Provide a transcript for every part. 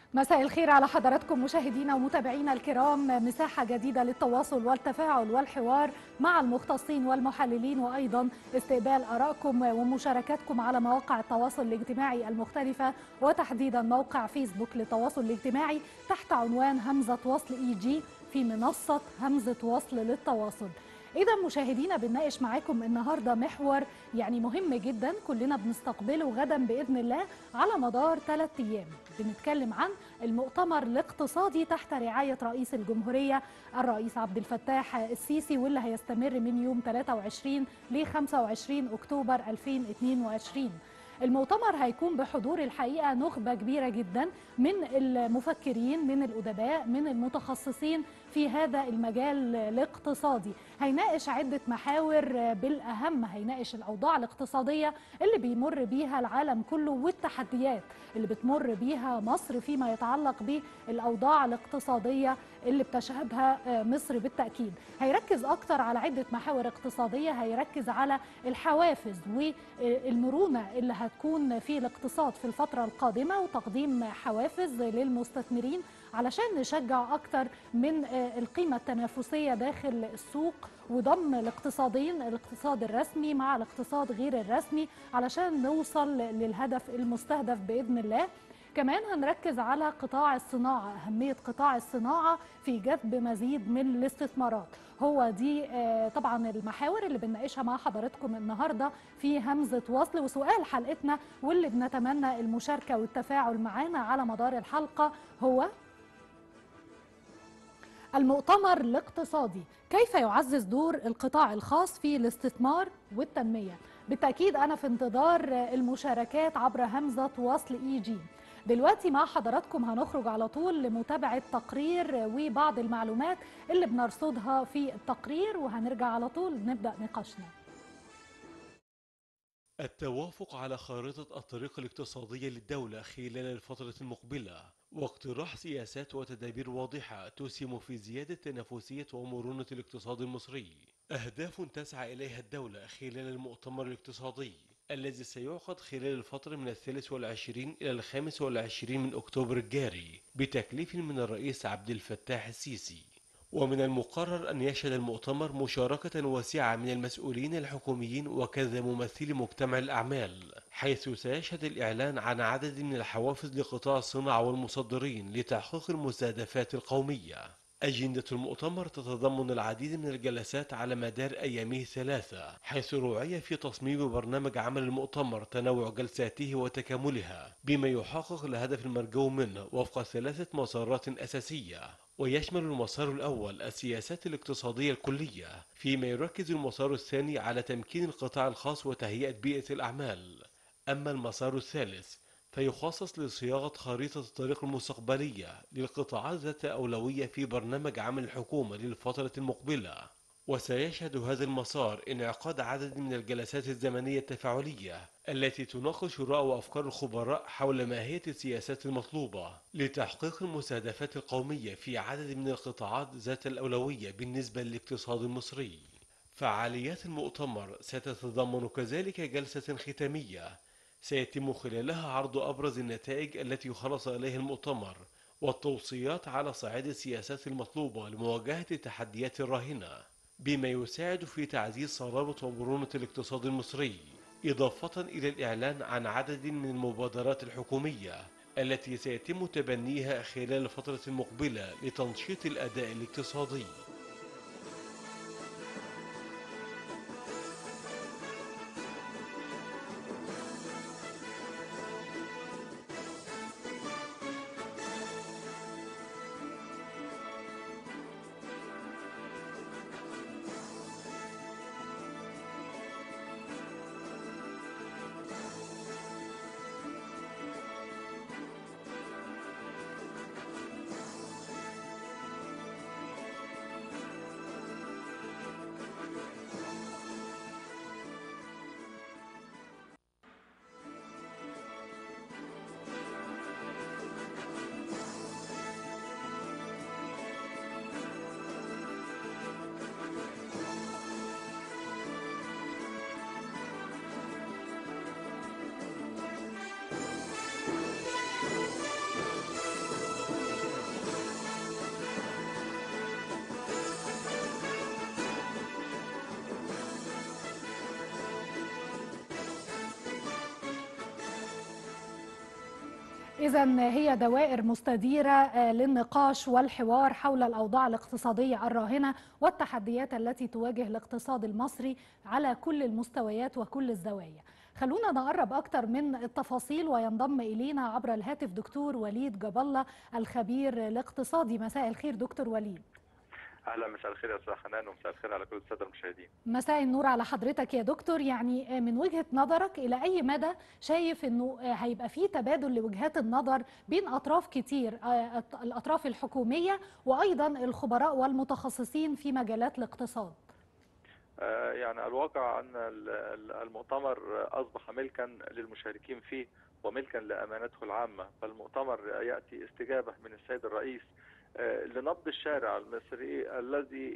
مساء الخير على حضراتكم مشاهدينا ومتابعينا الكرام. مساحة جديدة للتواصل والتفاعل والحوار مع المختصين والمحللين، وأيضا استقبال آرائكم ومشاركاتكم على مواقع التواصل الاجتماعي المختلفة، وتحديدا موقع فيسبوك للتواصل الاجتماعي تحت عنوان همزة وصل EG في منصة همزة وصل للتواصل. إذا مشاهدينا بنناقش معاكم النهاردة محور مهم جدا كلنا بنستقبله غدا بإذن الله على مدار 3 أيام. بنتكلم عن المؤتمر الاقتصادي تحت رعاية رئيس الجمهورية الرئيس عبد الفتاح السيسي، واللي هيستمر من يوم 23 ل 25 أكتوبر 2022. المؤتمر هيكون بحضور الحقيقة نخبة كبيرة جدا من المفكرين، من الأدباء، من المتخصصين في هذا المجال الاقتصادي. هيناقش عدة محاور، بالأهم هيناقش الأوضاع الاقتصادية اللي بيمر بيها العالم كله والتحديات اللي بتمر بيها مصر فيما يتعلق بالأوضاع الاقتصادية اللي بتشهدها مصر بالتأكيد. هيركز أكتر على عدة محاور اقتصادية، هيركز على الحوافز والمرونة اللي هتكون في الاقتصاد في الفترة القادمة، وتقديم حوافز للمستثمرين علشان نشجع أكتر من القيمة التنافسية داخل السوق، وضم الاقتصادين، الاقتصاد الرسمي مع الاقتصاد غير الرسمي، علشان نوصل للهدف المستهدف بإذن الله. كمان هنركز على قطاع الصناعة، أهمية قطاع الصناعة في جذب مزيد من الاستثمارات. هو دي طبعا المحاور اللي بنناقشها مع حضراتكم النهاردة في همزة وصل. وسؤال حلقتنا واللي بنتمنى المشاركة والتفاعل معانا على مدار الحلقة هو: المؤتمر الاقتصادي كيف يعزز دور القطاع الخاص في الاستثمار والتنمية؟ بالتأكيد أنا في انتظار المشاركات عبر همزة وصل EG. دلوقتي مع حضراتكم هنخرج على طول لمتابعة تقرير وبعض المعلومات اللي بنرصدها في التقرير، وهنرجع على طول نبدأ نقاشنا. التوافق على خارطة الطريق الاقتصادية للدولة خلال الفترة المقبلة، واقتراح سياسات وتدابير واضحة تسهم في زيادة تنافسية ومرونة الاقتصاد المصري، أهداف تسعى إليها الدولة خلال المؤتمر الاقتصادي الذي سيعقد خلال الفترة من 23 إلى 25 من أكتوبر الجاري بتكليف من الرئيس عبد الفتاح السيسي. ومن المقرر أن يشهد المؤتمر مشاركة واسعة من المسؤولين الحكوميين وكذا ممثلي مجتمع الأعمال، حيث سيشهد الإعلان عن عدد من الحوافز لقطاع الصناعة والمصدرين لتحقيق المستهدفات القومية. أجندة المؤتمر تتضمن العديد من الجلسات على مدار أيامه 3، حيث رعي في تصميم برنامج عمل المؤتمر تنوع جلساته وتكاملها بما يحقق الهدف المرجو منه وفق 3 مسارات أساسية. ويشمل المسار الأول السياسات الاقتصادية الكلية، فيما يركز المسار الثاني على تمكين القطاع الخاص وتهيئة بيئة الأعمال. أما المسار الثالث فيخصص لصياغة خريطة الطريق المستقبلية للقطاعات ذات أولوية في برنامج عمل الحكومة للفترة المقبلة. وسيشهد هذا المسار انعقاد عدد من الجلسات الزمنية التفاعلية التي تناقش رؤى وأفكار الخبراء حول ماهية السياسات المطلوبة لتحقيق المستهدفات القومية في عدد من القطاعات ذات الأولوية بالنسبة للاقتصاد المصري. فعاليات المؤتمر ستتضمن كذلك جلسة ختامية سيتم خلالها عرض أبرز النتائج التي خلص إليها المؤتمر والتوصيات على صعيد السياسات المطلوبة لمواجهة التحديات الراهنة، بما يساعد في تعزيز صلابة ومرونة الاقتصاد المصري، إضافة إلى الإعلان عن عدد من المبادرات الحكومية التي سيتم تبنيها خلال الفترة المقبلة لتنشيط الأداء الاقتصادي. إذا هي دوائر مستديرة للنقاش والحوار حول الأوضاع الاقتصادية الراهنة والتحديات التي تواجه الاقتصاد المصري على كل المستويات وكل الزوايا. خلونا نقرب أكتر من التفاصيل، وينضم إلينا عبر الهاتف دكتور وليد جاب الله الخبير الاقتصادي. مساء الخير دكتور وليد. اهلا، مساء الخير يا استاذ حنان، ومساء الخير على كل الساده المشاهدين. مساء النور على حضرتك يا دكتور. يعني من وجهة نظرك إلى أي مدى شايف أنه هيبقى فيه تبادل لوجهات النظر بين أطراف كتير، الأطراف الحكومية وأيضا الخبراء والمتخصصين في مجالات الاقتصاد؟ يعني الواقع أن المؤتمر أصبح ملكا للمشاركين فيه وملكا لأمانته العامة، فالمؤتمر يأتي استجابة من السيد الرئيس لنبض الشارع المصري الذي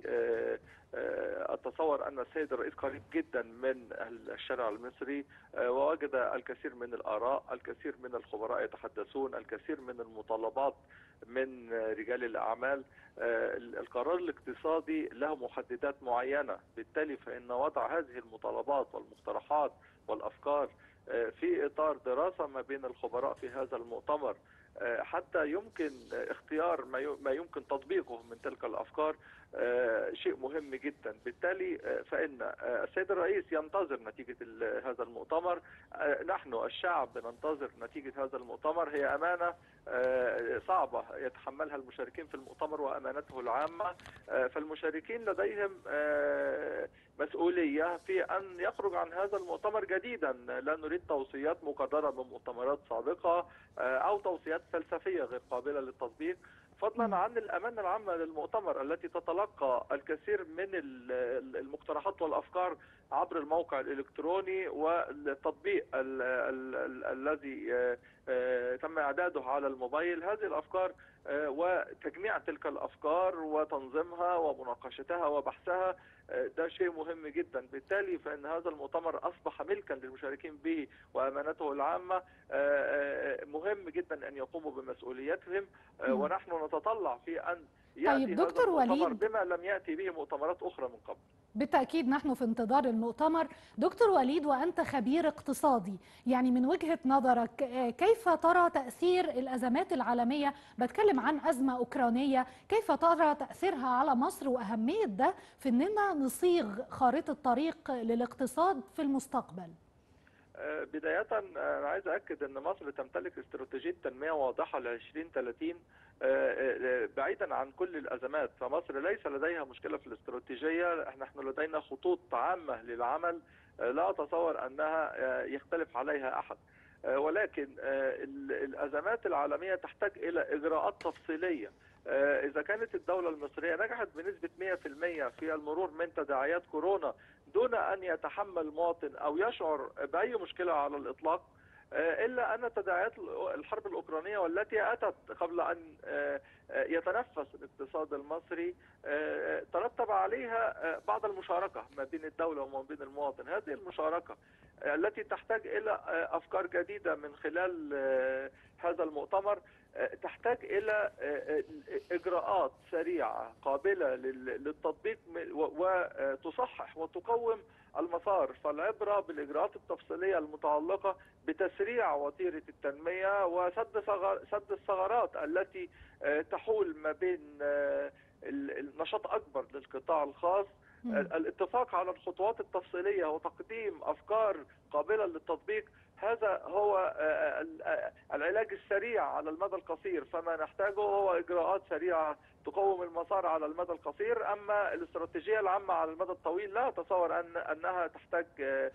أتصور أن السيد الرئيس قريب جدا من الشارع المصري، ووجد الكثير من الآراء، الكثير من الخبراء يتحدثون، الكثير من المطالبات من رجال الأعمال. القرار الاقتصادي له محددات معينة، بالتالي فإن وضع هذه المطالبات والمقترحات والأفكار في إطار دراسة ما بين الخبراء في هذا المؤتمر حتى يمكن اختيار ما يمكن تطبيقه من تلك الأفكار شيء مهم جدا. بالتالي فإن السيد الرئيس ينتظر نتيجة هذا المؤتمر، نحن الشعب ننتظر نتيجة هذا المؤتمر. هي أمانة صعبة يتحملها المشاركين في المؤتمر وأمانته العامة، فالمشاركين لديهم مسؤولية في أن يخرج عن هذا المؤتمر جديدا. لا نريد توصيات مكررة من مؤتمرات سابقة أو توصيات فلسفية غير قابلة للتطبيق، فضلا عن الأمانة العامة للمؤتمر التي تتلقى الكثير من المقترحات والأفكار عبر الموقع الإلكتروني والتطبيق الذي تم إعداده على الموبايل. هذه الأفكار وتجميع تلك الأفكار وتنظيمها ومناقشتها وبحثها ده شيء مهم جدا. بالتالي فإن هذا المؤتمر أصبح ملكا للمشاركين به وأمانته العامة. مهم جدا أن يقوموا بمسؤولياتهم، ونحن نتطلع في أن يأتي طيب دكتور هذا المؤتمر وليد، بما لم يأتي به مؤتمرات أخرى من قبل. بالتأكيد نحن في انتظار المؤتمر. دكتور وليد، وأنت خبير اقتصادي، يعني من وجهة نظرك كيف ترى تأثير الأزمات العالمية؟ بتكلم عن أزمة أوكرانية، كيف ترى تأثيرها على مصر وأهمية ده في أننا نصيغ خارطة طريق للاقتصاد في المستقبل؟ بداية أنا عايز أكد أن مصر تمتلك استراتيجية تنمية واضحة ل 2030 بعيدا عن كل الأزمات. فمصر ليس لديها مشكلة في الاستراتيجية، نحن لدينا خطوط عامة للعمل لا أتصور أنها يختلف عليها أحد، ولكن الأزمات العالمية تحتاج إلى إجراءات تفصيلية. إذا كانت الدولة المصرية نجحت بنسبة 100% في المرور من تداعيات كورونا دون أن يتحمل المواطن أو يشعر بأي مشكلة على الإطلاق، إلا أن تداعيات الحرب الأوكرانية والتي أتت قبل أن يتنفس الاقتصاد المصري ترتب عليها بعض المشاركة ما بين الدولة وما بين المواطن. هذه المشاركة التي تحتاج إلى أفكار جديدة من خلال هذا المؤتمر تحتاج إلى إجراءات سريعة قابلة للتطبيق وتصحح وتقوم المسار. فالعبرة بالإجراءات التفصيلية المتعلقة بتسريع وتيرة التنمية وسد الثغرات التي تحول ما بين النشاط أكبر للقطاع الخاص، الاتفاق على الخطوات التفصيلية وتقديم أفكار قابلة للتطبيق. هذا هو العلاج السريع على المدى القصير، فما نحتاجه هو إجراءات سريعة تقوم المسار على المدى القصير. أما الاستراتيجية العامة على المدى الطويل لا أتصور أنها تحتاج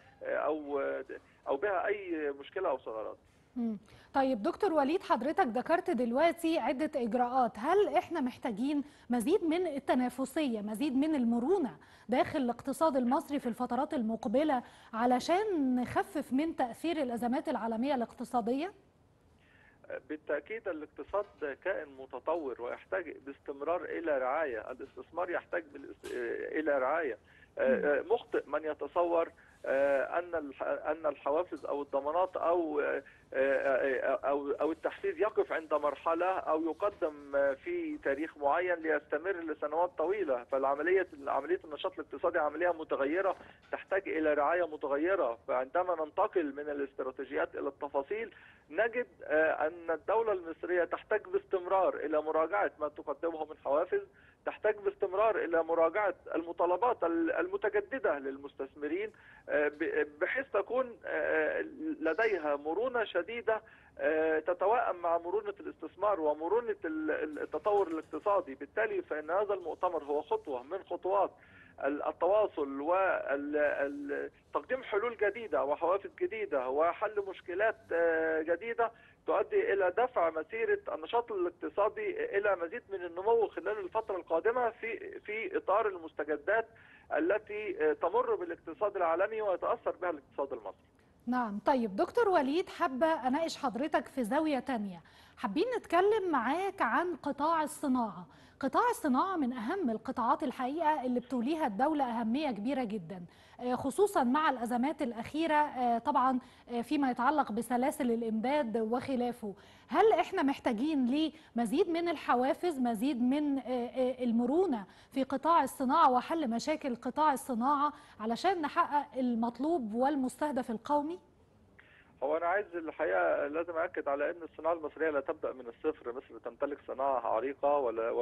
أو بها أي مشكلة أو ثغرات. طيب دكتور وليد، حضرتك ذكرت دلوقتي عدة إجراءات، هل إحنا محتاجين مزيد من التنافسية، مزيد من المرونة داخل الاقتصاد المصري في الفترات المقبلة علشان نخفف من تأثير الأزمات العالمية الاقتصادية؟ بالتأكيد الاقتصاد كائن متطور ويحتاج باستمرار إلى رعاية، الاستثمار يحتاج إلى رعاية. مخطئ من يتصور أن الحوافز أو الضمانات أو التحفيز يقف عند مرحلة أو يقدم في تاريخ معين ليستمر لسنوات طويلة. فالعملية النشاط الاقتصادي عملية متغيرة تحتاج إلى رعاية متغيرة. فعندما ننتقل من الاستراتيجيات إلى التفاصيل نجد أن الدولة المصرية تحتاج باستمرار إلى مراجعة ما تقدمه من حوافز، تحتاج باستمرار إلى مراجعة المطالبات المتجددة للمستثمرين بحيث تكون لديها مرونة شديدة تتوائم مع مرونة الاستثمار ومرونة التطور الاقتصادي. بالتالي فإن هذا المؤتمر هو خطوة من خطوات التواصل وتقديم حلول جديدة وحوافز جديدة وحل مشكلات جديدة تؤدي إلى دفع مسيرة النشاط الاقتصادي إلى مزيد من النمو خلال الفترة القادمة في إطار المستجدات التي تمر بالاقتصاد العالمي ويتأثر بها الاقتصاد المصري. نعم. طيب دكتور وليد، حابة أناقش حضرتك في زاوية تانية. حابين نتكلم معاك عن قطاع الصناعة. قطاع الصناعة من أهم القطاعات الحقيقة اللي بتوليها الدولة أهمية كبيرة جدا، خصوصا مع الأزمات الأخيرة طبعا فيما يتعلق بسلاسل الإمداد وخلافه. هل إحنا محتاجين لمزيد من الحوافز، مزيد من المرونة في قطاع الصناعة وحل مشاكل قطاع الصناعة علشان نحقق المطلوب والمستهدف القومي؟ هو أنا عايز الحقيقة لازم أكد على أن الصناعة المصرية لا تبدأ من الصفر. مصر تمتلك صناعة عريقة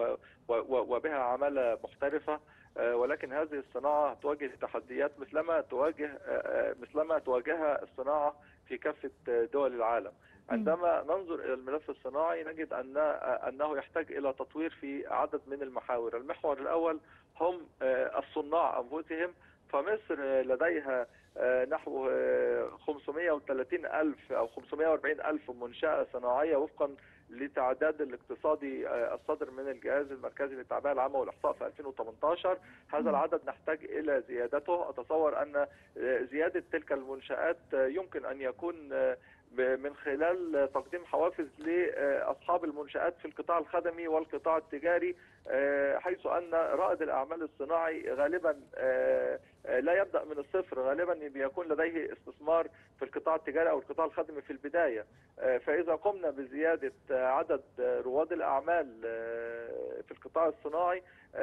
وبها عمالة محترفة، ولكن هذه الصناعة تواجه تحديات مثلما تواجهها الصناعة في كافة دول العالم. عندما ننظر إلى الملف الصناعي نجد أنه يحتاج إلى تطوير في عدد من المحاور. المحور الأول هم الصناع أنفسهم. فمصر لديها نحو 530 ألف أو 540 ألف منشأة صناعية وفقا لتعداد الاقتصادي الصادر من الجهاز المركزي للتعبئة العامة والإحصاء في 2018. هذا العدد نحتاج إلى زيادته. أتصور أن زيادة تلك المنشآت يمكن أن يكون من خلال تقديم حوافز لأصحاب المنشآت في القطاع الخدمي والقطاع التجاري، حيث أن رائد الأعمال الصناعي غالبا لا يبدأ من الصفر، غالبا بيكون لديه استثمار في القطاع التجاري أو القطاع الخدمي في البداية. فإذا قمنا بزيادة عدد رواد الأعمال في القطاع الصناعي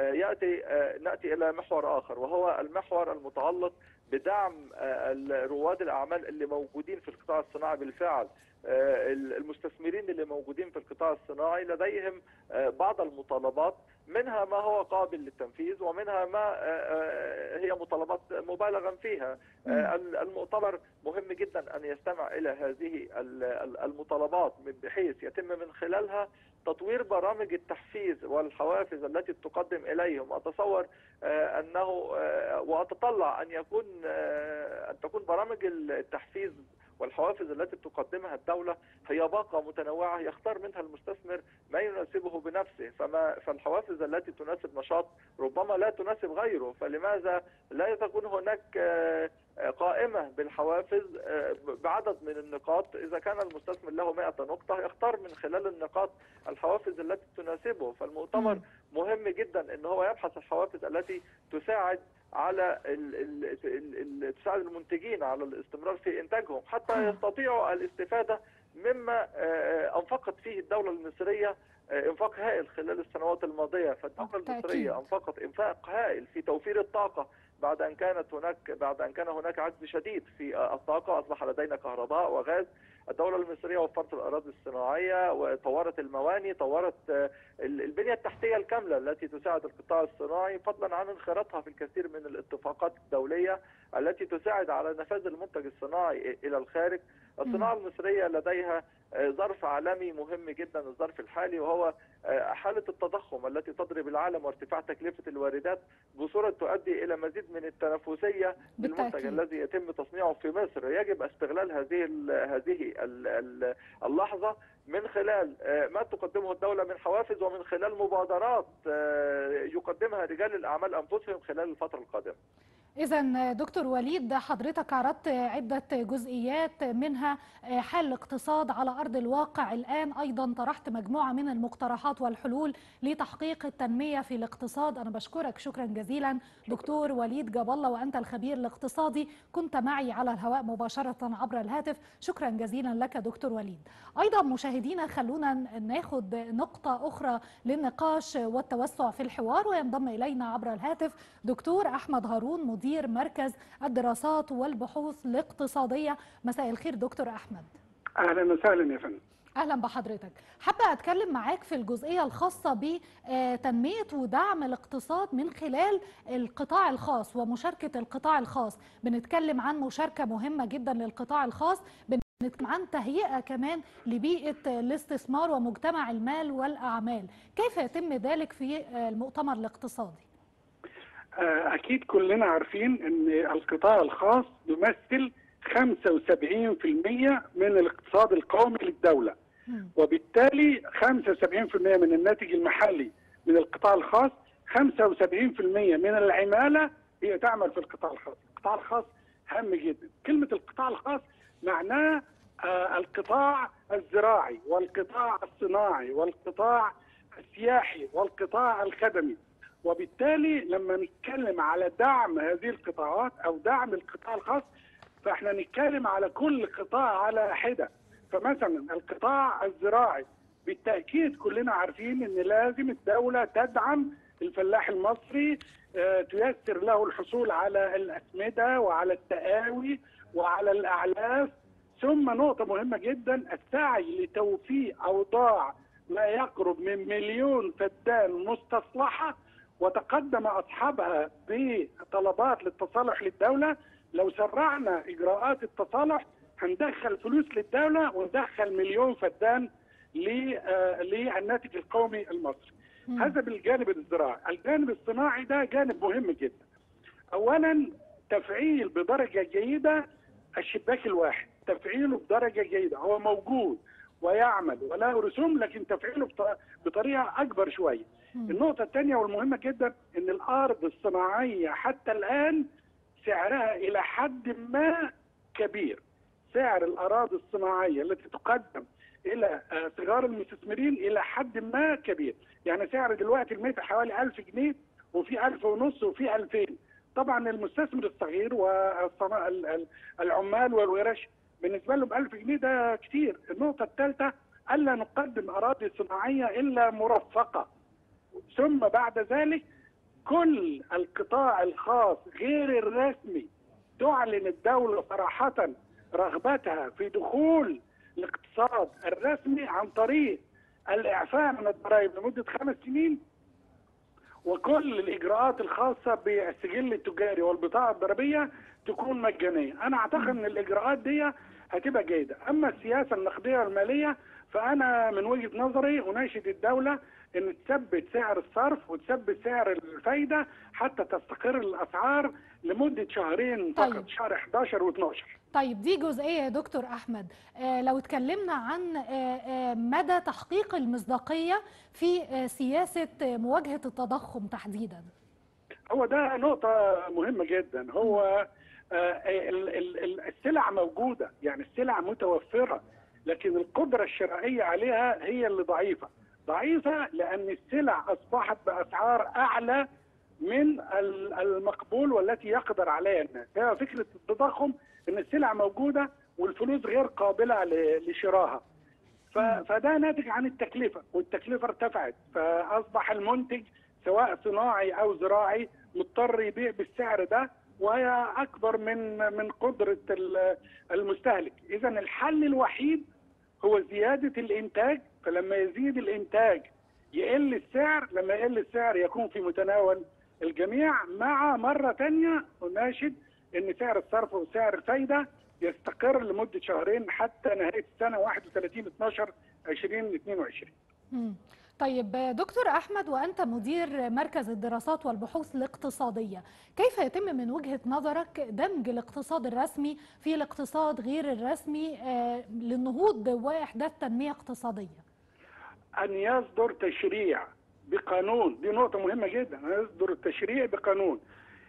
نأتي إلى محور آخر، وهو المحور المتعلق بدعم رواد الأعمال اللي موجودين في القطاع الصناعي بالفعل. المستثمرين اللي موجودين في القطاع الصناعي لديهم بعض المطالبات، منها ما هو قابل للتنفيذ ومنها ما هي مطالبات مبالغا فيها. المؤتمر مهم جدا أن يستمع إلى هذه المطالبات بحيث يتم من خلالها تطوير برامج التحفيز والحوافز التي تقدم إليهم. أتصور أنه وأتطلع أن تكون برامج التحفيز والحوافز التي تقدمها الدولة هي باقة متنوعة يختار منها المستثمر ما يناسبه بنفسه. فالحوافز التي تناسب نشاط ربما لا تناسب غيره، فلماذا لا تكون هناك قائمة بالحوافز بعدد من النقاط؟ إذا كان المستثمر له 100 نقطة يختار من خلال النقاط الحوافز التي تناسبه. فالمؤتمر مهم جدا ان هو يبحث الحوافز التي تساعد على تساعد المنتجين على الاستمرار في انتاجهم حتى يستطيعوا الاستفادة مما انفقت فيه الدولة المصرية انفاق هائل خلال السنوات الماضية. فالدولة المصرية انفقت انفاق هائل في توفير الطاقة بعد أن كان هناك عجز شديد في الطاقة. أصبح لدينا كهرباء وغاز. الدولة المصرية وفرت الأراضي الصناعية وطورت المواني، طورت البنية التحتية الكاملة التي تساعد القطاع الصناعي، فضلا عن انخراطها في الكثير من الاتفاقات الدولية التي تساعد على نفاذ المنتج الصناعي إلى الخارج. الصناعة المصرية لديها ظرف عالمي مهم جدا الظرف الحالي، وهو حالة التضخم التي تضرب العالم وارتفاع تكلفة الواردات بصورة تؤدي إلى مزيد من التنافسية للمنتج الذي يتم تصنيعه في مصر. يجب استغلال هذه اللحظة من خلال ما تقدمه الدولة من حوافز ومن خلال مبادرات يقدمها رجال الأعمال أنفسهم خلال الفترة القادمة. إذا دكتور وليد، حضرتك عرضت عدة جزئيات منها حال الاقتصاد على أرض الواقع الآن، أيضا طرحت مجموعة من المقترحات والحلول لتحقيق التنمية في الاقتصاد. أنا بشكرك شكرا جزيلا دكتور وليد جاب الله، وأنت الخبير الاقتصادي، كنت معي على الهواء مباشرة عبر الهاتف. شكرا جزيلا لك دكتور وليد. أيضا مشاهدينا، خلونا ناخد نقطة أخرى للنقاش والتوسع في الحوار، وينضم إلينا عبر الهاتف دكتور أحمد هارون، مدير مركز الدراسات والبحوث الاقتصادية. مساء الخير دكتور أحمد. أهلا وسهلا يا فندم. أهلا بحضرتك. حابة أتكلم معاك في الجزئية الخاصة بتنمية ودعم الاقتصاد من خلال القطاع الخاص ومشاركة القطاع الخاص. بنتكلم عن مشاركة مهمة جدا للقطاع الخاص، بنتكلم عن تهيئة كمان لبيئة الاستثمار ومجتمع المال والأعمال. كيف يتم ذلك في المؤتمر الاقتصادي؟ أكيد كلنا عارفين أن القطاع الخاص يمثل 75% من الاقتصاد القومي للدولة، وبالتالي 75% من الناتج المحلي من القطاع الخاص، 75% من العمالة هي تعمل في القطاع الخاص. القطاع الخاص هام جدا. كلمة القطاع الخاص معناه القطاع الزراعي والقطاع الصناعي والقطاع السياحي والقطاع الخدمي. وبالتالي لما نتكلم على دعم هذه القطاعات أو دعم القطاع الخاص، فاحنا نتكلم على كل قطاع على حدة. فمثلا القطاع الزراعي بالتأكيد كلنا عارفين ان لازم الدولة تدعم الفلاح المصري، تيسر له الحصول على الأسمدة وعلى التقاوي وعلى الأعلاف. ثم نقطة مهمة جدا، السعي لتوفير أوضاع ما يقرب من 1,000,000 فدان مستصلحة، وتقدم أصحابها بطلبات للتصالح للدولة. لو سرعنا إجراءات التصالح هندخل فلوس للدولة وندخل 1,000,000 فدان للناتج القومي المصري. هذا بالجانب الزراعي. الجانب الصناعي ده جانب مهم جدا. أولا تفعيل بدرجة جيدة الشباك الواحد، تفعيله بدرجة جيدة، هو موجود ويعمل وله رسوم، لكن تفعيله بطريقة أكبر شوية. النقطة الثانية والمهمة جدا ان الارض الصناعية حتى الان سعرها الى حد ما كبير. سعر الاراضي الصناعية التي تقدم الى صغار المستثمرين الى حد ما كبير. يعني سعر دلوقتي المتر حوالي 1000 جنيه، وفي 1500 وفي 2000. طبعا المستثمر الصغير والعمال والورش بالنسبة لهم 1000 جنيه ده كتير. النقطة الثالثة، الا نقدم اراضي صناعية الا مرفقة. ثم بعد ذلك كل القطاع الخاص غير الرسمي تعلن الدولة صراحة رغبتها في دخول الاقتصاد الرسمي عن طريق الإعفاء من الضرائب لمدة 5 سنين، وكل الإجراءات الخاصة بالسجل التجاري والبطاقة الضريبية تكون مجانية. أنا أعتقد أن الإجراءات دي هتبقى جيدة. أما السياسة النقدية والمالية فأنا من وجهة نظري أناشد الدولة ان تثبت سعر الصرف وتثبت سعر الفايده حتى تستقر الاسعار لمده شهرين فقط. طيب. شهر 11 و12. طيب دي جزئيه يا دكتور احمد. لو اتكلمنا عن مدى تحقيق المصداقيه في سياسه مواجهه التضخم تحديدا. هو ده نقطه مهمه جدا. هو السلع موجوده، يعني السلع متوفره، لكن القدره الشرائيه عليها هي اللي ضعيفه لأن السلع أصبحت بأسعار أعلى من المقبول والتي يقدر عليها الناس. هي فكرة التضخم أن السلع موجودة والفلوس غير قابلة لشرائها. فده ناتج عن التكلفة، والتكلفة ارتفعت، فأصبح المنتج سواء صناعي أو زراعي مضطر يبيع بالسعر ده، وهي أكبر من قدرة المستهلك. إذا الحل الوحيد هو زيادة الإنتاج. فلما يزيد الإنتاج يقل السعر، لما يقل السعر يكون في متناول الجميع. مع مرة تانية أناشد أن سعر الصرف وسعر الفايدة يستقر لمدة شهرين حتى نهاية السنة 31/12/2022. طيب دكتور أحمد، وأنت مدير مركز الدراسات والبحوث الاقتصادية، كيف يتم من وجهة نظرك دمج الاقتصاد الرسمي في الاقتصاد غير الرسمي للنهوض وإحداث تنمية اقتصادية؟ أن يصدر تشريع بقانون، دي نقطة مهمة جدا، أن يصدر التشريع بقانون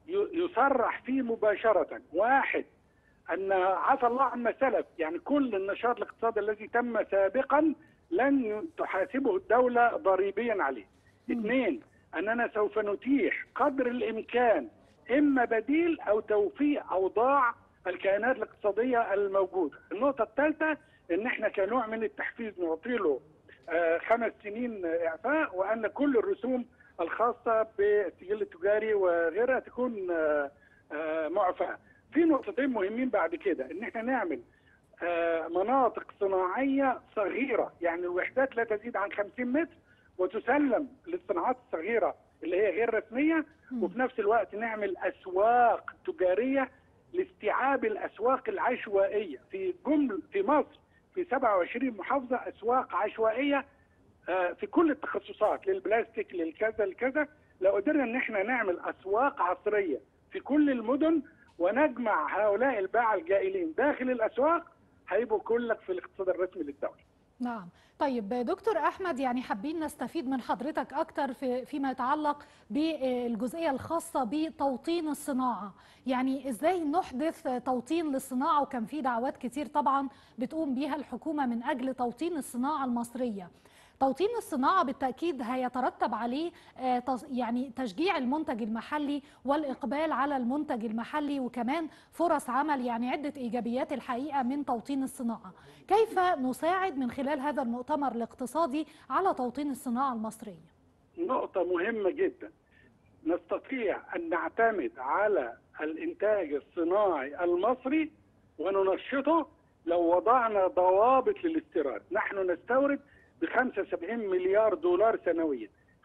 يصرح فيه مباشرة. واحد، أن عفى الله عما سلف، يعني كل النشاط الاقتصادي الذي تم سابقا لن تحاسبه الدولة ضريبيا عليه. اثنين، أننا سوف نتيح قدر الإمكان إما بديل أو توفيق أوضاع الكيانات الاقتصادية الموجودة. النقطة الثالثة، أن احنا كنوع من التحفيز نعطي له 5 سنين إعفاء، وأن كل الرسوم الخاصة بالسجل التجاري وغيرها تكون معفاة. في نقطتين مهمين بعد كده، ان احنا نعمل مناطق صناعية صغيرة، يعني الوحدات لا تزيد عن 50 متر وتسلم للصناعات الصغيرة اللي هي غير رسمية، وفي نفس الوقت نعمل أسواق تجارية لاستيعاب الأسواق العشوائية. في مصر في 27 محافظة أسواق عشوائية في كل التخصصات، للبلاستيك للكذا الكذا. لو قدرنا ان احنا نعمل أسواق عصرية في كل المدن ونجمع هؤلاء الباعة الجائلين داخل الأسواق، هيبقوا كلك في الاقتصاد الرسمي للدولة. نعم. طيب دكتور أحمد، يعني حابين نستفيد من حضرتك أكتر فيما يتعلق بالجزئية الخاصة بتوطين الصناعة. يعني إزاي نحدث توطين للصناعة؟ وكان في دعوات كتير طبعا بتقوم بيها الحكومة من أجل توطين الصناعة المصرية. توطين الصناعة بالتأكيد هيترتب عليه يعني تشجيع المنتج المحلي والإقبال على المنتج المحلي، وكمان فرص عمل، يعني عدة إيجابيات الحقيقة من توطين الصناعة. كيف نساعد من خلال هذا المؤتمر الاقتصادي على توطين الصناعة المصرية؟ نقطة مهمة جدا. نستطيع أن نعتمد على الإنتاج الصناعي المصري وننشطه لو وضعنا ضوابط للاستيراد. نحن نستورد ب75 مليار دولار سنويا.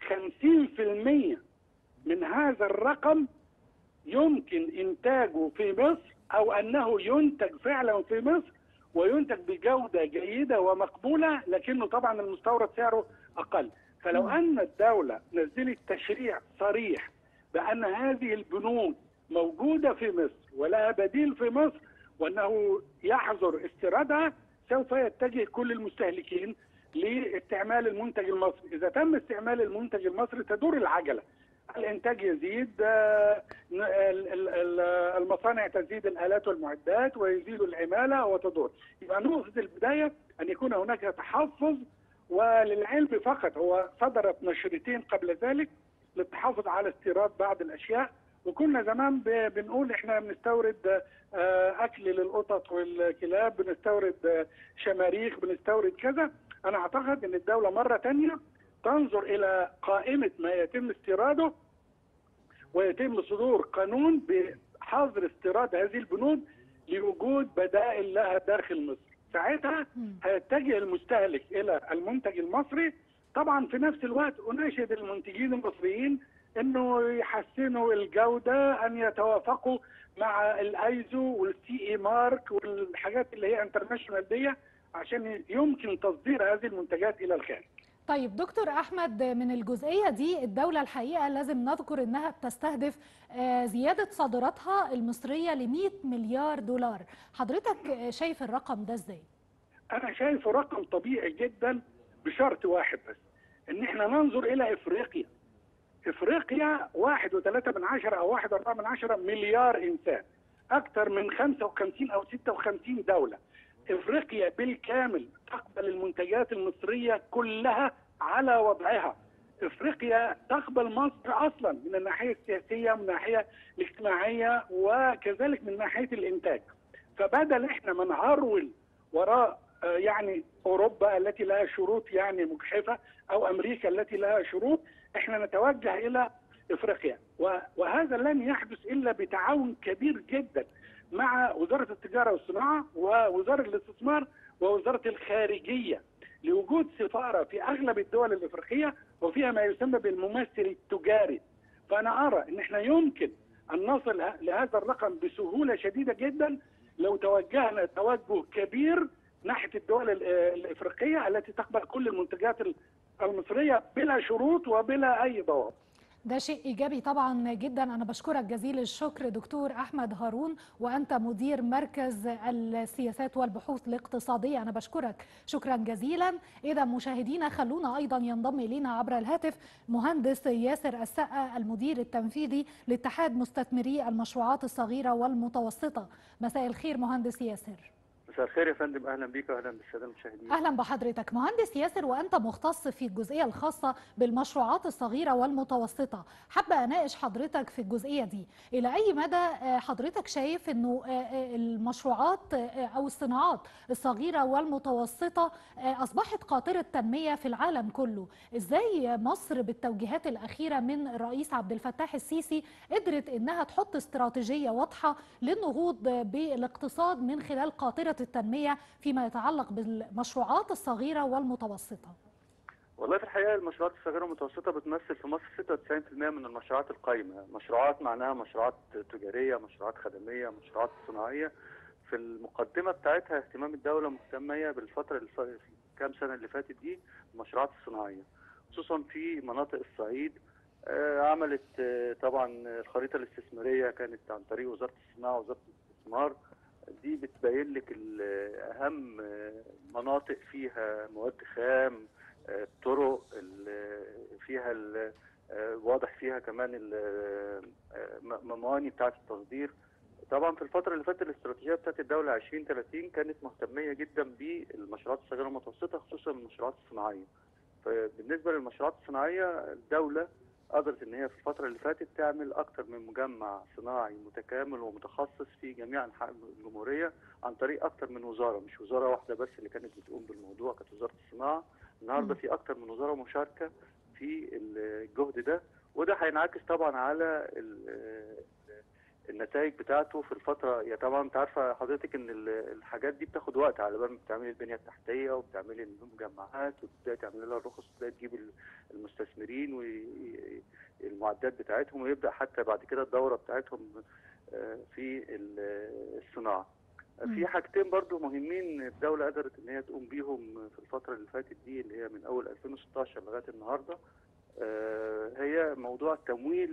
50% من هذا الرقم يمكن إنتاجه في مصر، أو أنه ينتج فعلا في مصر وينتج بجودة جيدة ومقبولة، لكنه طبعا المستورد سعره أقل. فلو أن الدولة نزلت تشريع صريح بأن هذه البنود موجودة في مصر ولها بديل في مصر، وأنه يحظر استيرادها، سوف يتجه كل المستهلكين لاستعمال المنتج المصري. إذا تم استعمال المنتج المصري تدور العجلة، الإنتاج يزيد، المصانع تزيد الآلات والمعدات ويزيد العمالة وتدور. يبقى نقطة البداية أن يكون هناك تحفظ. وللعلم فقط هو صدرت نشرتين قبل ذلك للتحافظ على استيراد بعض الأشياء، وكنا زمان بنقول احنا بنستورد أكل للقطط والكلاب، بنستورد شماريخ، بنستورد كذا. أنا أعتقد أن الدولة مرة تانية تنظر إلى قائمة ما يتم استيراده، ويتم صدور قانون بحظر استيراد هذه البنود لوجود بدائل لها داخل مصر. ساعتها هيتجه المستهلك إلى المنتج المصري. طبعا في نفس الوقت أناشد المنتجين المصريين أنه يحسنوا الجودة، أن يتوافقوا مع الايزو والسي اي مارك والحاجات اللي هي انترناشونال دي، عشان يمكن تصدير هذه المنتجات إلى الخارج. طيب دكتور أحمد، من الجزئية دي الدولة الحقيقة لازم نذكر أنها بتستهدف زيادة صادراتها المصرية ل100 مليار دولار. حضرتك شايف الرقم ده إزاي؟ أنا شايفه رقم طبيعي جدا، بشرط واحد بس، إن احنا ننظر إلى إفريقيا. إفريقيا 1.3 أو 1.4 مليار إنسان، أكثر من 55 أو 56 دولة. إفريقيا بالكامل تقبل المنتجات المصرية كلها على وضعها. إفريقيا تقبل مصر أصلا من الناحية السياسية، من الناحية الاجتماعية، وكذلك من ناحية الإنتاج. فبدل إحنا ما نهرول وراء يعني أوروبا التي لها شروط يعني مجحفة، أو أمريكا التي لها شروط، إحنا نتوجه إلى إفريقيا. وهذا لن يحدث إلا بتعاون كبير جدا مع وزارة التجارة والصناعة ووزارة الاستثمار ووزارة الخارجية، لوجود سفارة في أغلب الدول الإفريقية وفيها ما يسمى بالممثل التجاري. فأنا أرى أن احنا يمكن أن نصل لهذا الرقم بسهولة شديدة جدا لو توجهنا توجه كبير ناحية الدول الإفريقية التي تقبل كل المنتجات المصرية بلا شروط وبلا أي ضوابط. ده شيء إيجابي طبعا جدا. أنا بشكرك جزيل الشكر دكتور أحمد هارون، وأنت مدير مركز السياسات والبحوث الاقتصادية. أنا بشكرك شكرا جزيلا. إذا مشاهدينا خلونا أيضا ينضم إلينا عبر الهاتف مهندس ياسر السقا المدير التنفيذي لاتحاد مستثمري المشروعات الصغيرة والمتوسطة. مساء الخير مهندس ياسر. مساء الخير يا فندم، اهلا بيك واهلا بالساده المشاهدين. اهلا بحضرتك مهندس ياسر، وانت مختص في الجزئيه الخاصه بالمشروعات الصغيره والمتوسطه. حابه اناقش حضرتك في الجزئيه دي. الى اي مدى حضرتك شايف انه المشروعات او الصناعات الصغيره والمتوسطه اصبحت قاطره تنميه في العالم كله؟ ازاي مصر بالتوجيهات الاخيره من الرئيس عبد الفتاح السيسي قدرت انها تحط استراتيجيه واضحه للنهوض بالاقتصاد من خلال قاطره التنميه فيما يتعلق بالمشروعات الصغيرة والمتوسطة؟ والله في الحقيقة المشروعات الصغيرة والمتوسطة بتمثل في مصر 96% من المشروعات القائمة. مشروعات معناها مشروعات تجارية، مشروعات خدمية، مشروعات صناعية. في المقدمة بتاعتها اهتمام الدولة مهتمية بالفترة كام سنة اللي فاتت دي المشروعات الصناعية، خصوصا في مناطق الصعيد. عملت طبعا الخريطة الاستثمارية كانت عن طريق وزارة الصناعة ووزارة الاستثمار. دي بتبين لك اهم مناطق فيها مواد خام، الطرق فيها واضح فيها كمان المواني بتاعه التصدير. طبعا في الفتره اللي فاتت الاستراتيجيه بتاعت الدوله 2030 كانت مهتميه جدا بالمشروعات الصغيره والمتوسطه، خصوصا المشروعات الصناعيه. فبالنسبه للمشروعات الصناعيه الدوله قدرت ان هي في الفتره اللي فاتت تعمل اكثر من مجمع صناعي متكامل ومتخصص في جميع انحاء الجمهوريه عن طريق اكثر من وزاره، مش وزاره واحده بس اللي كانت بتقوم بالموضوع، كانت وزاره الصناعه. النهارده في اكثر من وزاره مشاركه في الجهد ده، وده هينعكس طبعا على النتائج بتاعته في الفتره. يا طبعا انت عارفه حضرتك ان الحاجات دي بتاخد وقت على بال ما بتعملي البنيه التحتيه وبتعملي المجمعات وتبداي تعملي لها الرخص وتبداي تجيب المستثمرين والمعدات بتاعتهم، ويبدا حتى بعد كده الدوره بتاعتهم في الصناعه. في حاجتين برضو مهمين الدوله قدرت ان هي تقوم بيهم في الفتره اللي فاتت دي، اللي هي من اول 2016 لغايه النهارده. هي موضوع التمويل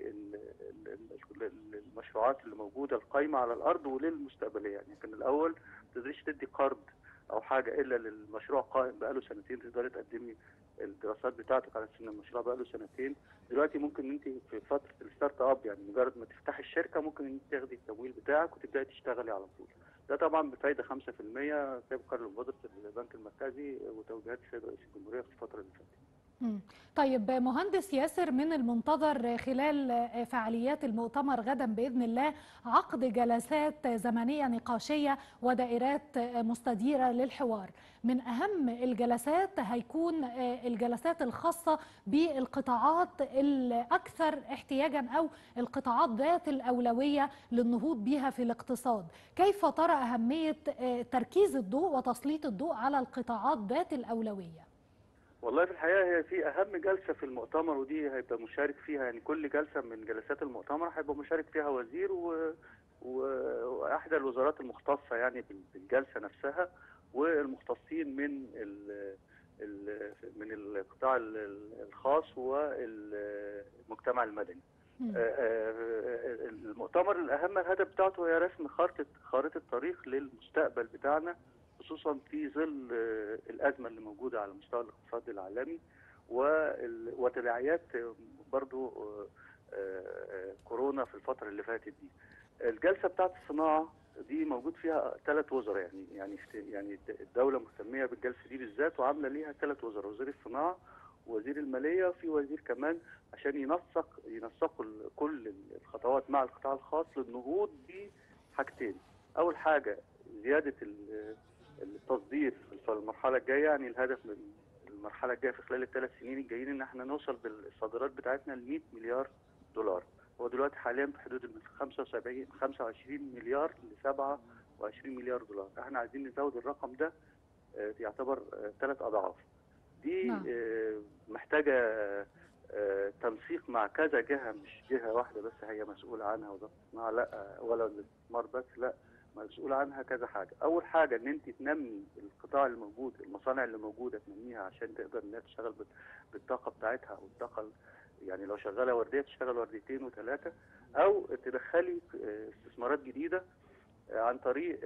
للمشروعات اللي موجوده القايمه على الارض وللمستقبليه. يعني كان الاول ما تقدريش تدي قرض او حاجه الا للمشروع قائم بقاله سنتين، تقدري تقدمي الدراسات بتاعتك على ان المشروع بقاله سنتين. دلوقتي ممكن انت في فتره الستارت اب، يعني مجرد ما تفتحي الشركه ممكن انت تاخدي التمويل بتاعك وتبداي تشتغلي على طول. ده طبعا بفايده 5% طبقا لمبادره البنك المركزي وتوجيهات السيد رئيس الجمهوريه في الفتره اللي فاتت. طيب مهندس ياسر، من المنتظر خلال فعاليات المؤتمر غدا بإذن الله عقد جلسات زمنية نقاشية ودائرات مستديرة للحوار. من أهم الجلسات هيكون الجلسات الخاصة بالقطاعات الأكثر احتياجا أو القطاعات ذات الأولوية للنهوض بها في الاقتصاد. كيف ترى أهمية تركيز الضوء وتسليط الضوء على القطاعات ذات الأولوية؟ والله في الحقيقه هي في اهم جلسه في المؤتمر، ودي هيبقى مشارك فيها، يعني كل جلسه من جلسات المؤتمر هيبقى مشارك فيها وزير واحدى الوزارات المختصه يعني بالجلسه نفسها، والمختصين من القطاع الخاص والمجتمع المدني. المؤتمر الاهم الهدف بتاعته هي رسم خارطه طريق للمستقبل بتاعنا، خصوصا في ظل الازمه اللي موجوده على مستوى الاقتصاد العالمي وتداعيات برضو كورونا في الفتره اللي فاتت دي. الجلسه بتاعت الصناعه دي موجود فيها 3 وزراء، يعني الدوله مهتميه بالجلسه دي بالذات وعامله ليها 3 وزراء، وزير الصناعه ووزير الماليه وفي وزير كمان عشان ينسقوا كل الخطوات مع القطاع الخاص للنهوض بحاجتين. اول حاجه زياده التصدير في المرحله الجايه، يعني الهدف من المرحله الجايه في خلال ال3 سنين الجايين ان احنا نوصل بالصادرات بتاعتنا ل 100 مليار دولار. هو دلوقتي حاليا في حدود من 25 مليار ل 27 مليار دولار. احنا عايزين نزود الرقم ده، يعتبر 3 أضعاف. دي محتاجه تنسيق مع كذا جهه، مش جهه واحده بس هي مسؤوله عنها، وزاره الصناعه لا، ولا الاستثمار بس لا، مسؤول عنها كذا حاجه. اول حاجه ان انت تنمي القطاع الموجود، المصانع اللي موجوده تنميها عشان تقدر انها تشتغل بالطاقه بتاعتها والطاقه يعني لو شغاله ورديه تشتغل ورديتين وثلاثه، او تدخلي استثمارات جديده عن طريق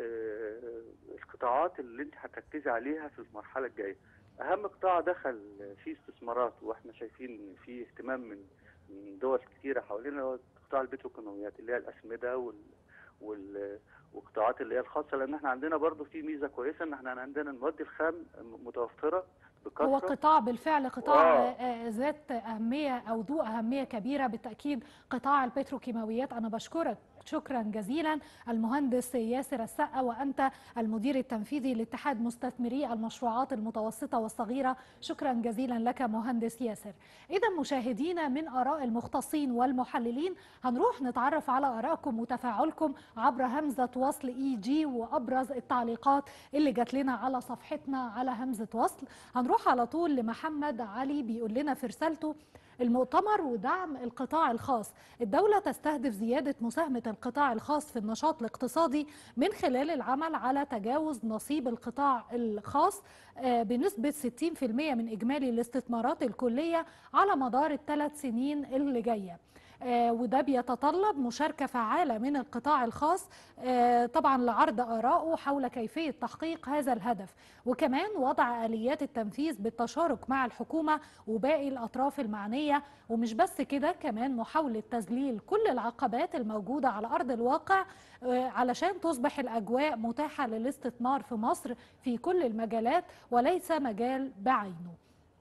القطاعات اللي انت هتركزي عليها في المرحله الجايه. اهم قطاع دخل فيه استثمارات واحنا شايفين ان فيه اهتمام من دول كثيره حوالينا هو قطاع البتروكيماويات اللي هي الاسمده والقطاعات اللي هي الخاصه، لان احنا عندنا برضو في ميزه كويسه ان احنا عندنا المواد الخام متوفره بكثره. هو قطاع بالفعل قطاع ذات أهمية أو ذو أهمية كبيرة بالتأكيد، قطاع البتروكيماويات. أنا بشكرك شكرا جزيلا المهندس ياسر السقا، وأنت المدير التنفيذي لاتحاد مستثمري المشروعات المتوسطة والصغيرة. شكرا جزيلا لك مهندس ياسر. إذا مشاهدينا، من آراء المختصين والمحللين هنروح نتعرف على آرائكم وتفاعلكم عبر همزة وصل EG وأبرز التعليقات اللي جات لنا على صفحتنا على همزة وصل. هنروح على طول لمحمد علي بيقول لنا في رسالته: المؤتمر ودعم القطاع الخاص. الدولة تستهدف زيادة مساهمة القطاع الخاص في النشاط الاقتصادي من خلال العمل على تجاوز نصيب القطاع الخاص بنسبة 60% من إجمالي الاستثمارات الكلية على مدار ال3 سنين اللي جاية. وده بيتطلب مشاركة فعالة من القطاع الخاص طبعا لعرض آرائه حول كيفية تحقيق هذا الهدف، وكمان وضع آليات التنفيذ بالتشارك مع الحكومة وباقي الأطراف المعنية. ومش بس كده، كمان محاولة تذليل كل العقبات الموجودة على أرض الواقع علشان تصبح الأجواء متاحة للاستثمار في مصر في كل المجالات وليس مجال بعينه.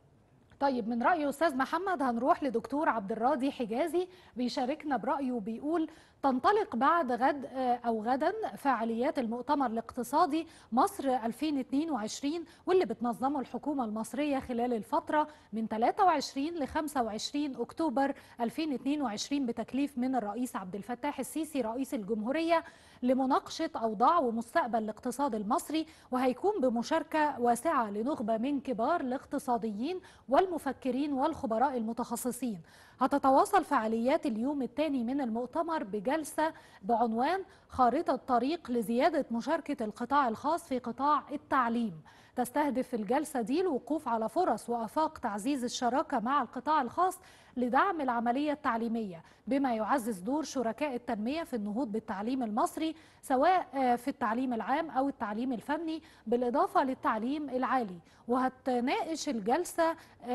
طيب، من رأي أستاذ محمد هنروح لدكتور عبد الراضي حجازي بيشاركنا برأيه وبيقول: تنطلق بعد غد أو غدا فعاليات المؤتمر الاقتصادي مصر 2022 واللي بتنظمه الحكومة المصرية خلال الفترة من 23 ل 25 أكتوبر 2022 بتكليف من الرئيس عبد الفتاح السيسي رئيس الجمهورية لمناقشة أوضاع ومستقبل الاقتصاد المصري، وهيكون بمشاركة واسعة لنخبة من كبار الاقتصاديين والمفكرين والخبراء المتخصصين. هتتواصل فعاليات اليوم الثاني من المؤتمر بجلسة بعنوان خارطة طريق لزيادة مشاركة القطاع الخاص في قطاع التعليم. تستهدف الجلسة دي الوقوف على فرص وآفاق تعزيز الشراكة مع القطاع الخاص لدعم العملية التعليمية، بما يعزز دور شركاء التنمية في النهوض بالتعليم المصري سواء في التعليم العام أو التعليم الفني بالإضافة للتعليم العالي. وهتناقش الجلسة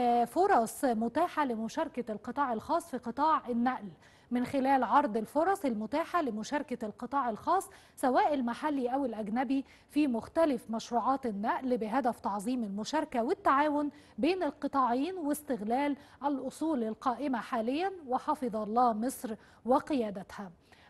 فرص متاحة لمشاركة القطاع الخاص في قطاع النقل من خلال عرض الفرص المتاحة لمشاركة القطاع الخاص سواء المحلي أو الأجنبي في مختلف مشروعات النقل بهدف تعظيم المشاركة والتعاون بين القطاعين واستغلال الأصول القائمة حاليا وحفظ الله مصر وقيادتها.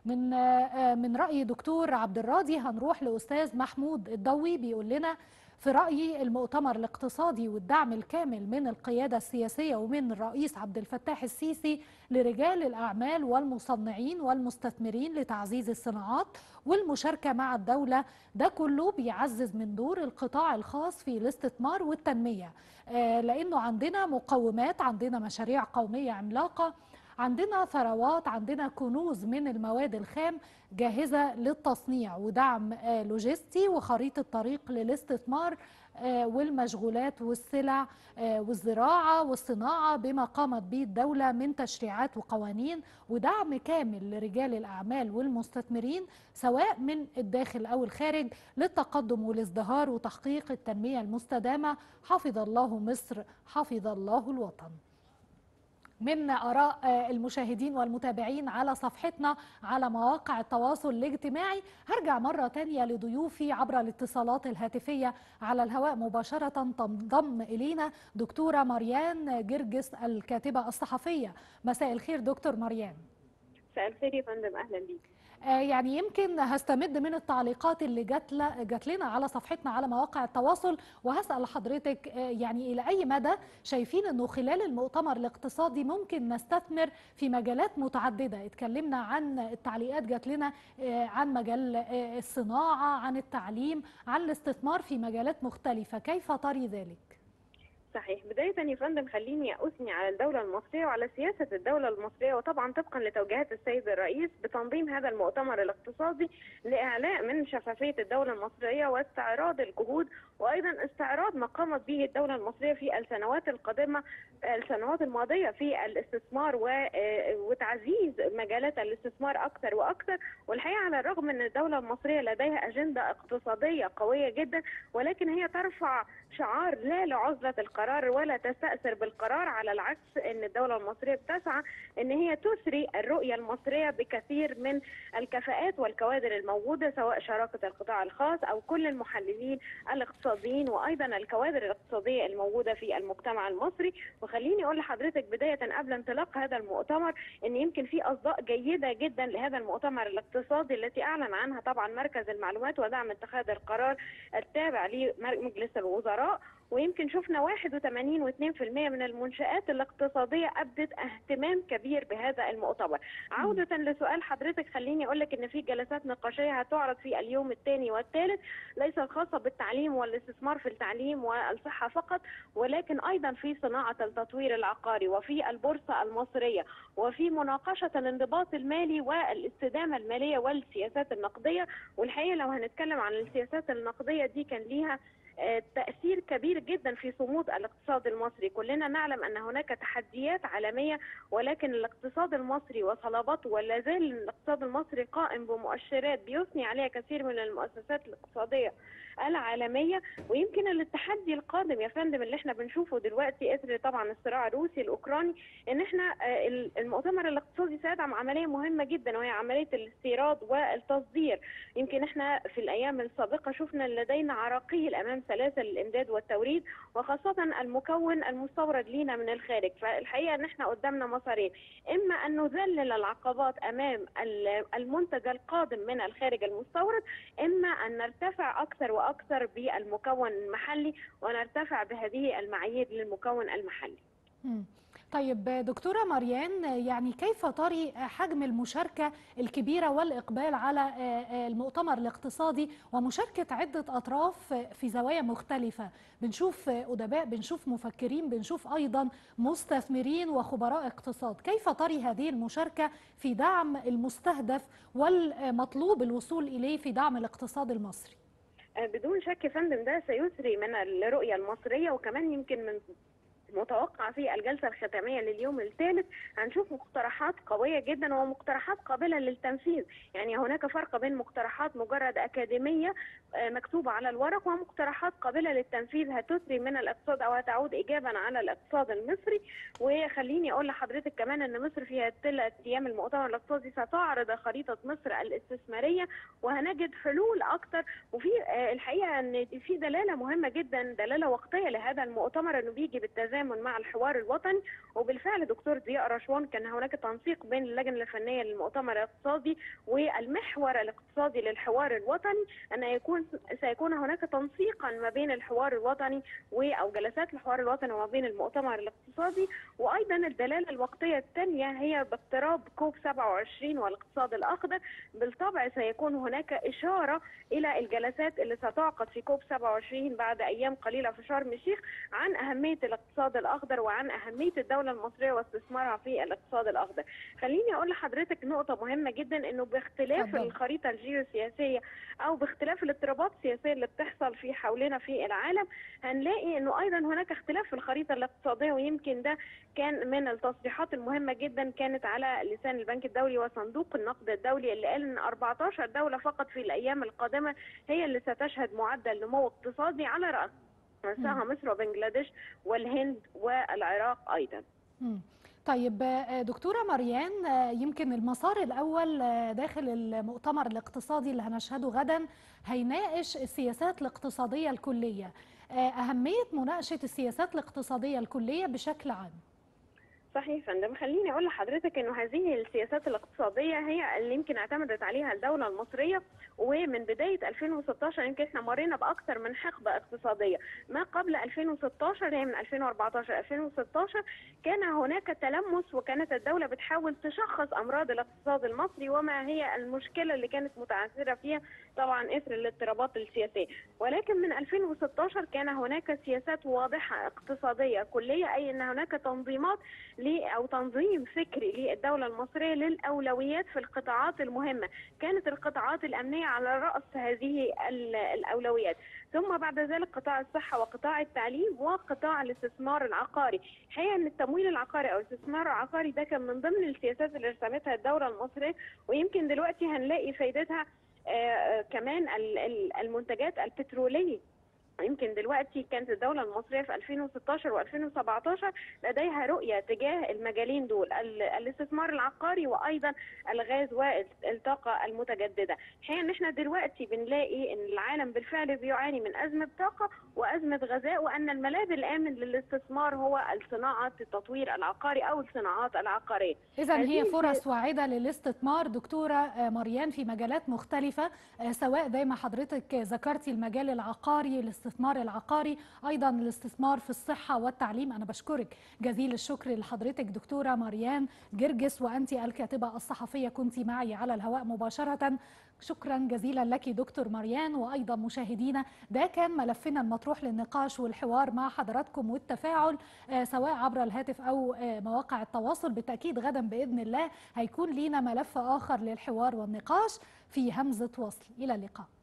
من رأي دكتور عبد الراضي هنروح لأستاذ محمود الضوي بيقول لنا: في رأيي المؤتمر الاقتصادي والدعم الكامل من القيادة السياسية ومن الرئيس عبد الفتاح السيسي لرجال الأعمال والمصنعين والمستثمرين لتعزيز الصناعات والمشاركة مع الدولة، ده كله بيعزز من دور القطاع الخاص في الاستثمار والتنمية، لأنه عندنا مقومات، عندنا مشاريع قومية عملاقة، عندنا ثروات، عندنا كنوز من المواد الخام جاهزة للتصنيع ودعم لوجستي وخريطة طريق للاستثمار والمشغولات والسلع والزراعة والصناعة بما قامت به الدولة من تشريعات وقوانين، ودعم كامل لرجال الأعمال والمستثمرين سواء من الداخل أو الخارج للتقدم والازدهار وتحقيق التنمية المستدامة. حفظ الله مصر، حفظ الله الوطن. من آراء المشاهدين والمتابعين على صفحتنا على مواقع التواصل الاجتماعي، هرجع مرة تانية لضيوفي عبر الاتصالات الهاتفية على الهواء مباشرة. تنضم إلينا دكتورة مريان جرجس الكاتبة الصحفية. مساء الخير دكتور مريان. مساء الخير يا فندم، أهلا بيك. يعني يمكن هستمد من التعليقات اللي جات لنا على صفحتنا على مواقع التواصل، وهسأل حضرتك يعني إلى أي مدى شايفين أنه خلال المؤتمر الاقتصادي ممكن نستثمر في مجالات متعددة. اتكلمنا عن التعليقات جات لنا عن مجال الصناعة، عن التعليم، عن الاستثمار في مجالات مختلفة، كيف تري ذلك؟ صحيح. بداية يا فندم خليني أثني على الدولة المصرية وعلى سياسة الدولة المصرية، وطبعا طبقا لتوجيهات السيد الرئيس بتنظيم هذا المؤتمر الاقتصادي لإعلاء من شفافية الدولة المصرية واستعراض الجهود، وأيضا استعراض ما قامت به الدولة المصرية في السنوات القادمة، السنوات الماضية في الاستثمار وتعزيز مجالات الاستثمار أكثر وأكثر. والحقيقة على الرغم أن الدولة المصرية لديها أجندة اقتصادية قوية جدا، ولكن هي ترفع شعار لا لعزلة القرار ولا تستأثر بالقرار، على العكس ان الدولة المصرية بتسعى ان هي تثري الرؤية المصرية بكثير من الكفاءات والكوادر الموجودة، سواء شراكة القطاع الخاص او كل المحللين الاقتصاديين وايضا الكوادر الاقتصادية الموجودة في المجتمع المصري. وخليني اقول لحضرتك بداية قبل انطلاق هذا المؤتمر ان يمكن في اصداء جيدة جدا لهذا المؤتمر الاقتصادي التي اعلن عنها طبعا مركز المعلومات ودعم اتخاذ القرار التابع لمجلس الوزراء، ويمكن شفنا 81.2% من المنشآت الاقتصادية أبدت اهتمام كبير بهذا المؤتمر. عودة لسؤال حضرتك، خليني أقول لك إن في جلسات نقاشية هتعرض في اليوم الثاني والثالث، ليس الخاصة بالتعليم والاستثمار في التعليم والصحة فقط، ولكن أيضا في صناعة التطوير العقاري وفي البورصة المصرية وفي مناقشة الانضباط المالي والاستدامة المالية والسياسات النقدية. والحقيقة لو هنتكلم عن السياسات النقدية دي كان ليها تأثير كبير جدا في صمود الاقتصاد المصري. كلنا نعلم أن هناك تحديات عالمية، ولكن الاقتصاد المصري وصلابته ولا زال الاقتصاد المصري قائم بمؤشرات بيثني عليها كثير من المؤسسات الاقتصادية العالمية. ويمكن التحدي القادم يا فندم اللي احنا بنشوفه دلوقتي اثر طبعا الصراع الروسي الاوكراني، ان احنا المؤتمر الاقتصادي سيدعم عملية مهمة جدا وهي عملية الاستيراد والتصدير. يمكن احنا في الايام السابقة شفنا لدينا عراقيل امام سلاسل الامداد والتوريد، وخاصة المكون المستورد لينا من الخارج. فالحقيقة ان احنا قدامنا مسارين، اما ان نذلل العقبات امام المنتج القادم من الخارج المستورد، اما ان نرتفع اكثر واكثر بالمكون المحلي ونرتفع بهذه المعايير للمكون المحلي. طيب دكتورة مريان، يعني كيف تري حجم المشاركة الكبيرة والإقبال على المؤتمر الاقتصادي ومشاركة عدة أطراف في زوايا مختلفة؟ بنشوف أدباء، بنشوف مفكرين، بنشوف أيضا مستثمرين وخبراء اقتصاد. كيف تري هذه المشاركة في دعم المستهدف والمطلوب الوصول إليه في دعم الاقتصاد المصري؟ بدون شك يا فندم ده سيسري من الرؤية المصرية، وكمان يمكن من متوقع في الجلسة الختامية لليوم الثالث هنشوف مقترحات قوية جدا ومقترحات قابلة للتنفيذ. يعني هناك فرق بين مقترحات مجرد أكاديمية مكتوبة على الورق ومقترحات قابلة للتنفيذ هتثري من الاقتصاد أو هتعود إيجابا على الاقتصاد المصري. وخليني أقول لحضرتك كمان أن مصر في الثلاث أيام المؤتمر الاقتصادي ستعرض خريطة مصر الاستثمارية، وهنجد حلول أكثر. وفي الحقيقة أن في دلالة مهمة جدا، دلالة وقتية لهذا المؤتمر، أنه بيجي بالتزامن مع الحوار الوطني. وبالفعل دكتور ضياء رشوان كان هناك تنسيق بين اللجنة الفنية للمؤتمر الاقتصادي والمحور الاقتصادي للحوار الوطني، أن سيكون هناك تنسيقا ما بين الحوار الوطني أو جلسات الحوار الوطني وما بين المؤتمر الاقتصادي. وأيضا الدلالة الوقتية الثانية هي باقتراب كوب 27 والاقتصاد الأخضر. بالطبع سيكون هناك إشارة إلى الجلسات اللي ستعقد في كوب 27 بعد أيام قليلة في شرم الشيخ عن أهمية الاقتصاد الأخضر وعن أهمية الدولة المصرية واستثمارها في الاقتصاد الأخضر. خليني أقول لحضرتك نقطة مهمة جدا، إنه باختلاف الخريطة الجيوسياسية أو باختلاف الاضطرابات السياسية اللي بتحصل في حولنا في العالم، هنلاقي إنه أيضا هناك اختلاف في الخريطة الاقتصادية. ويمكن ده كان من التصريحات المهمة جدا كانت على لسان البنك الدولي وصندوق النقد الدولي، اللي قال إن 14 دولة فقط في الأيام القادمة هي اللي ستشهد معدل نمو اقتصادي على رأس رأسها مصر وبنجلاديش والهند والعراق أيضا. طيب دكتورة مريان، يمكن المسار الأول داخل المؤتمر الاقتصادي اللي هنشهده غدا هيناقش السياسات الاقتصادية الكلية. أهمية مناقشة السياسات الاقتصادية الكلية بشكل عام؟ صحيح يا فندم. خليني اقول لحضرتك انه هذه السياسات الاقتصاديه هي اللي يمكن اعتمدت عليها الدوله المصريه، ومن بدايه 2016 يمكن احنا مرينا باكثر من حقبه اقتصاديه. ما قبل 2016 هي من 2014 2016 كان هناك تلمس، وكانت الدوله بتحاول تشخص امراض الاقتصاد المصري وما هي المشكله اللي كانت متعثره فيها طبعا اثر الاضطرابات السياسيه. ولكن من 2016 كان هناك سياسات واضحه اقتصاديه كليه، اي ان هناك تنظيمات أو تنظيم فكري للدولة المصرية للأولويات في القطاعات المهمة. كانت القطاعات الأمنية على رأس هذه الأولويات، ثم بعد ذلك قطاع الصحة وقطاع التعليم وقطاع الاستثمار العقاري. الحقيقة أن التمويل العقاري أو الاستثمار العقاري ده كان من ضمن السياسات اللي رسمتها الدولة المصرية، ويمكن دلوقتي هنلاقي فايدتها كمان المنتجات البترولية. يمكن دلوقتي كانت الدولة المصرية في 2016 و2017 لديها رؤية تجاه المجالين دول، الاستثمار العقاري وأيضا الغاز والطاقة المتجددة. الحقيقة ان احنا دلوقتي بنلاقي ان العالم بالفعل بيعاني من أزمة طاقة وأزمة غذاء، وأن الملاذ الآمن للاستثمار هو الصناعة التطوير العقاري أو الصناعات العقارية. إذن هي فرص واعدة للاستثمار دكتورة مريان في مجالات مختلفة، سواء زي ما حضرتك ذكرتي المجال العقاري، الاستثمار العقاري، أيضا الاستثمار في الصحة والتعليم. أنا بشكرك جزيل الشكر لحضرتك دكتورة مريان جرجس، وأنت الكاتبة الصحفية كنت معي على الهواء مباشرة. شكرا جزيلا لك دكتور مريان. وأيضا مشاهدينا، ده كان ملفنا المطروح للنقاش والحوار مع حضراتكم والتفاعل سواء عبر الهاتف أو مواقع التواصل. بالتأكيد غدا بإذن الله هيكون لينا ملف آخر للحوار والنقاش في همزة وصل. إلى اللقاء.